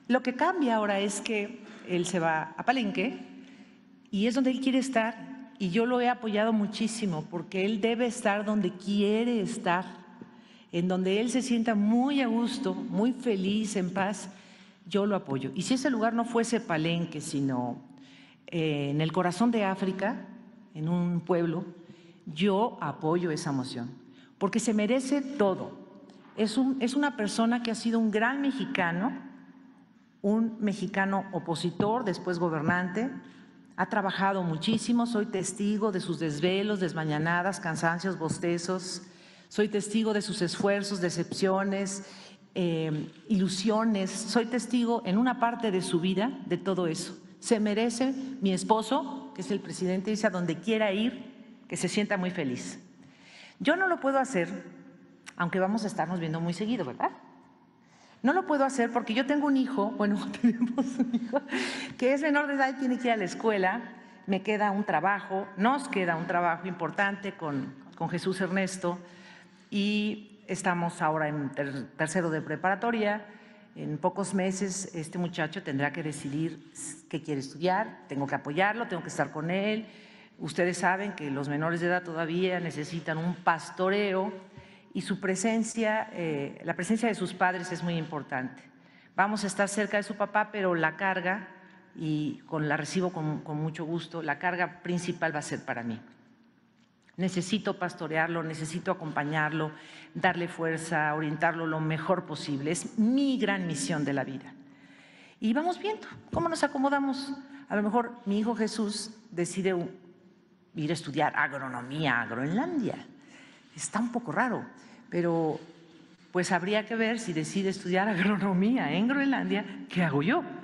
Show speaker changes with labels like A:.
A: Lo que cambia ahora es que él se va a Palenque y es donde él quiere estar, y yo lo he apoyado muchísimo porque él debe estar donde quiere estar, en donde él se sienta muy a gusto, muy feliz, en paz. Yo lo apoyo. Y si ese lugar no fuese Palenque, sino en el corazón de África, en un pueblo, yo apoyo esa moción, porque se merece todo. Es una persona que ha sido un gran mexicano, un mexicano opositor, después gobernante, ha trabajado muchísimo, soy testigo de sus desvelos, desmañanadas, cansancios, bostezos, soy testigo de sus esfuerzos, decepciones, ilusiones, soy testigo en una parte de su vida de todo eso. Se merece mi esposo, que es el presidente, irse a donde quiera ir, que se sienta muy feliz. Yo no lo puedo hacer, aunque vamos a estarnos viendo muy seguido, ¿verdad? No lo puedo hacer porque yo tengo un hijo, bueno, tenemos un hijo que es menor de edad y tiene que ir a la escuela, me queda un trabajo, nos queda un trabajo importante con Jesús Ernesto y estamos ahora en tercero de preparatoria. En pocos meses este muchacho tendrá que decidir qué quiere estudiar, tengo que apoyarlo, tengo que estar con él. Ustedes saben que los menores de edad todavía necesitan un pastoreo y su presencia, la presencia de sus padres es muy importante. Vamos a estar cerca de su papá, pero la carga, y la recibo con mucho gusto, la carga principal va a ser para mí. Necesito pastorearlo, necesito acompañarlo, darle fuerza, orientarlo lo mejor posible. Es mi gran misión de la vida. Y vamos viendo cómo nos acomodamos. A lo mejor mi hijo Jesús decide ir a estudiar agronomía a Groenlandia. Está un poco raro, pero pues habría que ver si decide estudiar agronomía en Groenlandia, ¿qué hago yo?